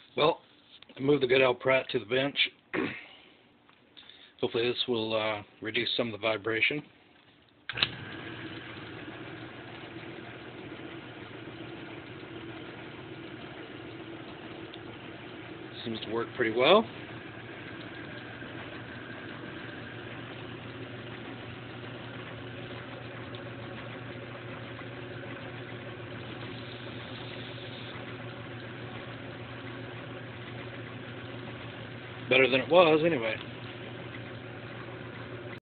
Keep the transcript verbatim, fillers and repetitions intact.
Well, I moved the Goodell Pratt to the bench. Hopefully this will uh, reduce some of the vibration. Seems to work pretty well. Better than it was, anyway.